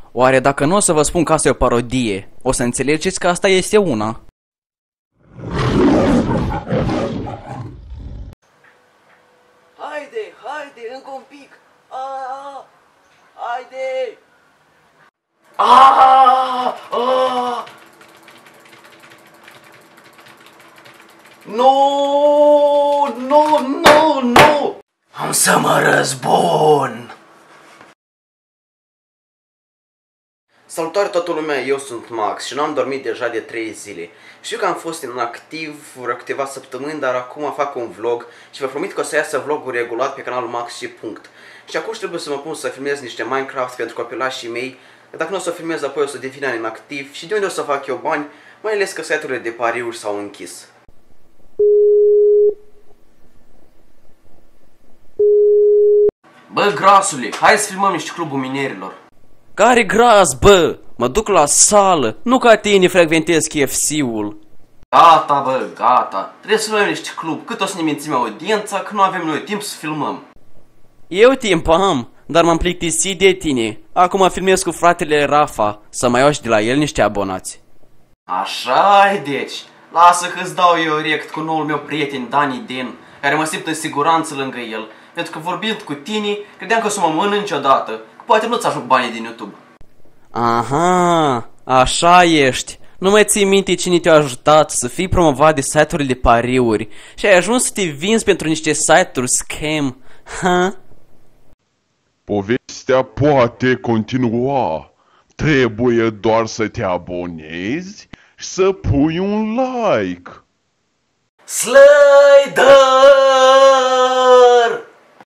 Oare dacă nu o să vă spun că asta e o parodie, o să înțelegeți că asta este una? Haide, haide, încă un pic. Haide! Nu! Am să mă răzbun! Salutare toată lumea, eu sunt Max și nu am dormit deja de 3 zile. Știu că am fost inactiv vreo câteva săptămâni, dar acum fac un vlog și vă promit că o să iasă vlogul regulat pe canalul Max și punct. Și acum trebuie să mă pun să filmez niște Minecraft pentru copilașii mei. Dacă nu o să filmez, apoi o să devin inactiv și de unde o să fac eu bani, mai ales că site-urile de pariuri s-au închis. Bă, grasule, hai să filmăm niște clubul minerilor. Care gras, bă? Mă duc la sală, nu ca tine frecventez KFC-ul. Gata, bă, gata. Trebuie să luăm niște club. Cât o să ne mințim audiența, că nu avem noi timp să filmăm. Eu timp am, dar m-am plictisit de tine. Acum filmez cu fratele Rafa, să mai iau și de la el niște abonați. Așa-i deci. Lasă că-ți dau eu rect cu noul meu prieten Dani Den, care mă simt în siguranță lângă el. Pentru că vorbind cu tine, credeam că o să mă mănânc niciodată. Că poate nu-ți ajung banii din YouTube. Aha, așa ești. Nu mai ții minte cine te-a ajutat să fii promovat de site-urile de pariuri și ai ajuns să te vinzi pentru niște site-uri scam, ha? Povestea poate continua. Trebuie doar să te abonezi și să pui un like. Slăi dă!